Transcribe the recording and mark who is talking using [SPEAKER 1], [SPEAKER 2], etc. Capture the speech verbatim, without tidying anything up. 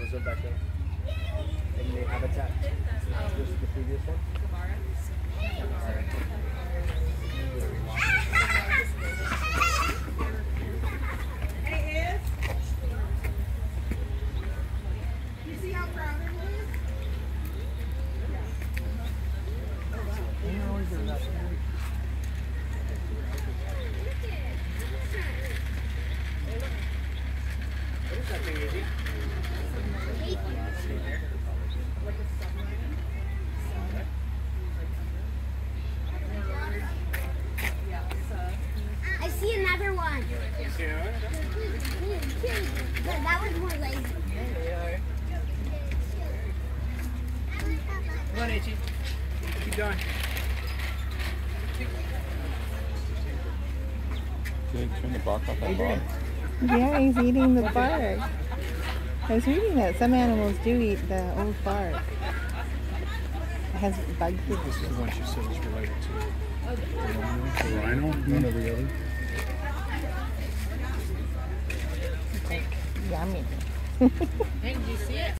[SPEAKER 1] preserved back there in the habitat. Just the previous one.
[SPEAKER 2] Hey, Iz. You see how proud it is?
[SPEAKER 1] What is that thing, Izzy?
[SPEAKER 3] I see another one.
[SPEAKER 1] You see another one?
[SPEAKER 3] But that was more lazy.
[SPEAKER 1] Come on, Itchy. Keep going.
[SPEAKER 4] Did they turn the bark off that log?
[SPEAKER 5] Yeah, he's eating the bark. I was reading that some animals do eat the old bark. It has bug food.
[SPEAKER 6] This is the one she said is related to the rhino, one or the other.
[SPEAKER 5] Yummy.
[SPEAKER 2] Hey, did you see it?